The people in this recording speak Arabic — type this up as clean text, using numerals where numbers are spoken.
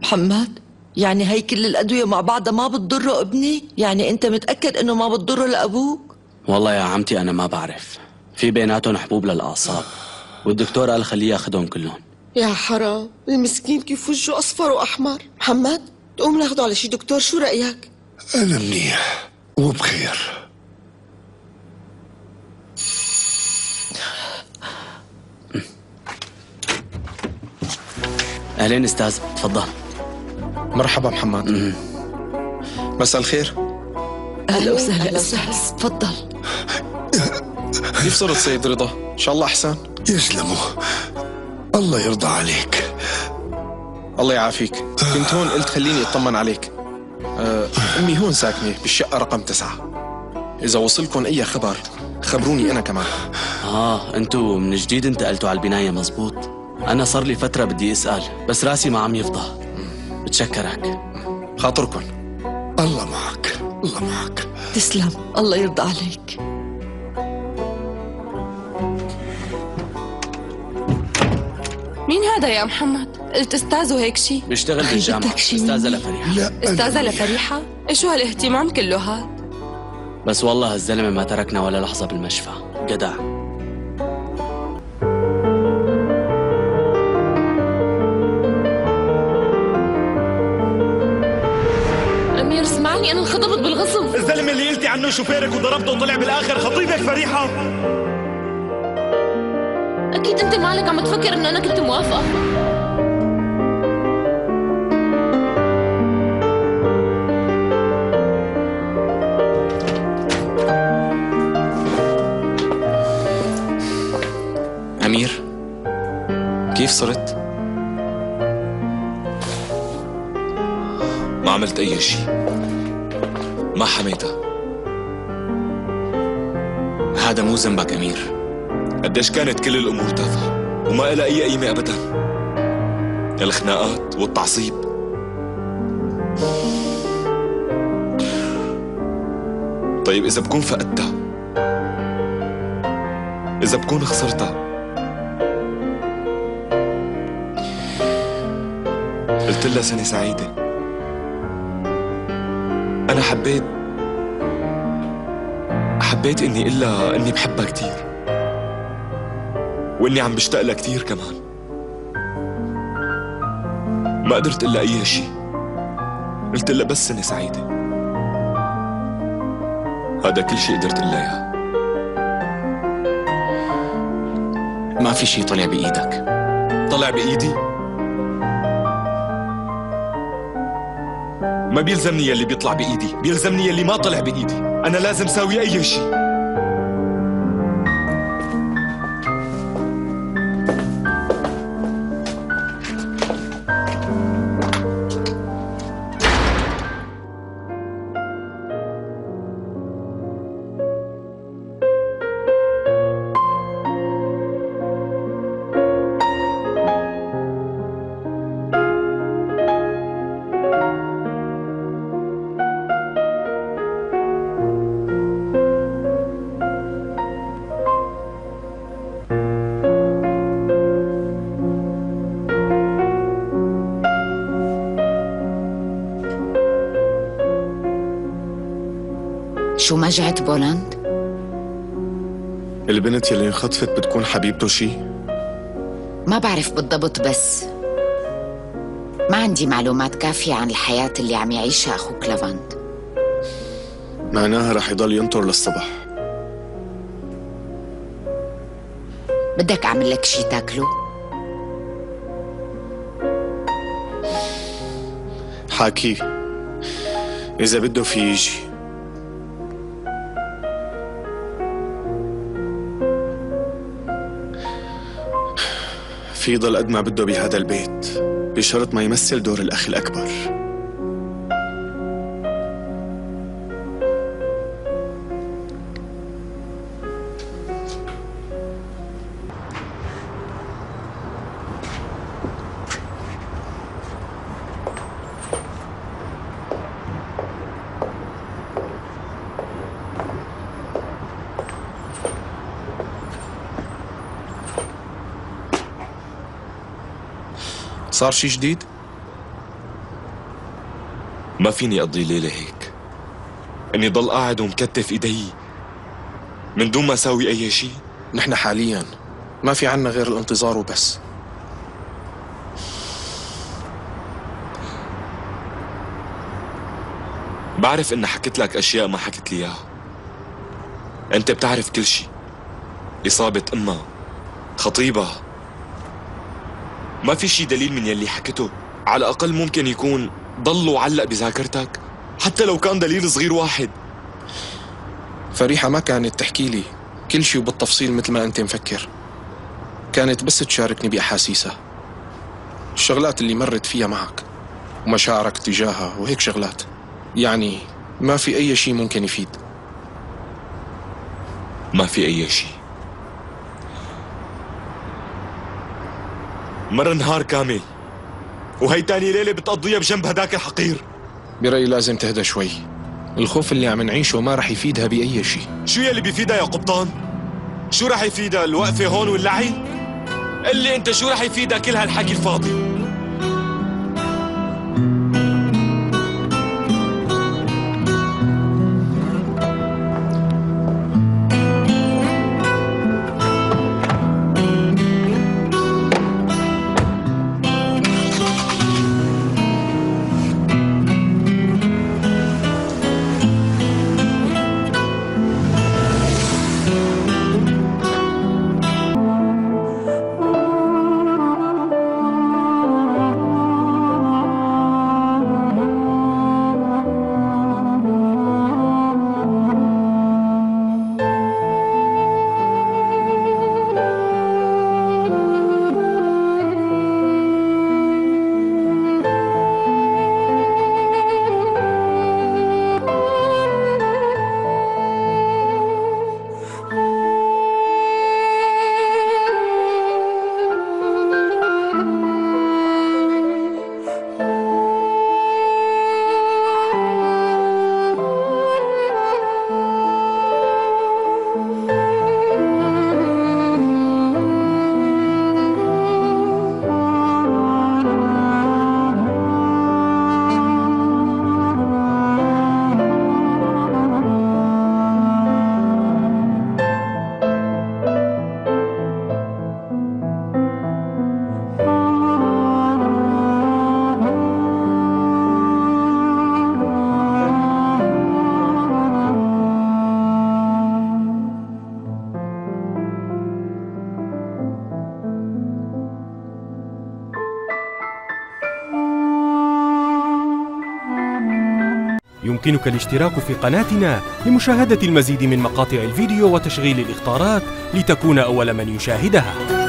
محمد، يعني هي كل الأدوية مع بعضها ما بتضره ابني؟ يعني أنت متأكد إنه ما بتضره لأبوك؟ والله يا عمتي أنا ما بعرف، في بيناتهم حبوب للأعصاب والدكتور قال خليه ياخدهم كلهم. يا حرام، المسكين كيف وجهه أصفر وأحمر. محمد تقوم ناخده على شي دكتور، شو رأيك؟ أنا منيح وبخير. أهلين أستاذ، تفضل. مرحبا محمد. مساء الخير. أهلا وسهلا أستاذ، تفضل. كيف صرت سيد رضا؟ إن شاء الله أحسن. يسلموا، الله يرضى عليك. الله يعافيك. كنت هون قلت خليني اطمن عليك. أمي هون ساكنة بالشقة رقم 9. إذا وصلكم أي خبر خبروني أنا كمان. أنتوا من جديد انتقلتوا على البناية مزبوط؟ أنا صار لي فترة بدي أسأل بس راسي ما عم يفضى. بتشكرك. خاطركم. الله معك، الله معك. تسلم، الله يرضى عليك. مين هذا يا محمد؟ قلت استاذ وهيك شي؟ بيشتغل بالجامعة. استاذة لفريحة. لا استاذة لفريحة؟ شو هالاهتمام كله هاد؟ بس والله هالزلمة ما تركنا ولا لحظة بالمشفى، جدع. أمير اسمعني، أنا انخطبت بالغصب. الزلمة اللي قلتي عنه شوفيرك وضربته وطلع بالآخر خطيبك فريحة. أكيد أنت مالك عم تفكر إنه أنا كنت موافقة. أمير، كيف صرت؟ ما عملت أي شيء، ما حميتها. هذا مو ذنبك أمير. قديش كانت كل الأمور تافهة وما إلها أي قيمة أبدا. الخناقات والتعصيب. طيب إذا بكون فقدتها، إذا بكون خسرتها، قلت لها سنة سعيدة. أنا حبيت إني إلا إني بحبها كتير وإني عم بشتاق لها كتير كمان. ما قدرت إلا أي شيء، قلت لها بس سنة سعيدة. هذا كل شيء قدرت إلا إياه. ما في شيء طلع بإيدك. طلع بإيدي؟ ما بيلزمني يلي بيطلع بإيدي، بيلزمني يلي ما طلع بإيدي. أنا لازم ساوي أي شيء. شو مجعة بولند؟ البنت يلي انخطفت بتكون حبيبته شي؟ ما بعرف بالضبط، بس ما عندي معلومات كافية عن الحياة اللي عم يعيشها أخوك لافند. معناها رح يضل ينطر للصبح. بدك أعمل لك شي تاكله؟ حاكيه إذا بده في يجي. في يضل قد ما بده بهذا البيت بشرط ما يمثل دور الأخ الأكبر. صار شي جديد؟ ما فيني أقضي ليلة هيك، إني ضل قاعد ومكتف إيدي من دون ما أساوي أي شيء. نحن حاليا ما في عنا غير الانتظار وبس. بعرف إن حكيت لك أشياء ما حكيت لي إياها. أنت بتعرف كل شيء، إصابة أمها، خطيبها. ما في شي دليل من يلي حكيته على الأقل ممكن يكون ضل وعلق بذاكرتك، حتى لو كان دليل صغير واحد. فريحة ما كانت تحكي لي كل شيء وبالتفصيل مثل ما أنت مفكر، كانت بس تشاركني بأحاسيسها، الشغلات اللي مرت فيها معك ومشاعرك تجاهها وهيك شغلات. يعني ما في أي شيء ممكن يفيد. ما في أي شيء. مر نهار كامل وهي تاني ليلة بتقضيها بجنب هداك الحقير. برأيي لازم تهدى شوي، الخوف اللي عم نعيشه ما رح يفيدها بأي شيء. شو يلي بيفيدها يا قبطان؟ شو رح يفيدها الوقفة هون واللعي؟ اللي انت شو رح يفيدها كل هالحكي الفاضي؟ يمكنك الاشتراك في قناتنا لمشاهدة المزيد من مقاطع الفيديو وتشغيل الإخطارات لتكون أول من يشاهدها.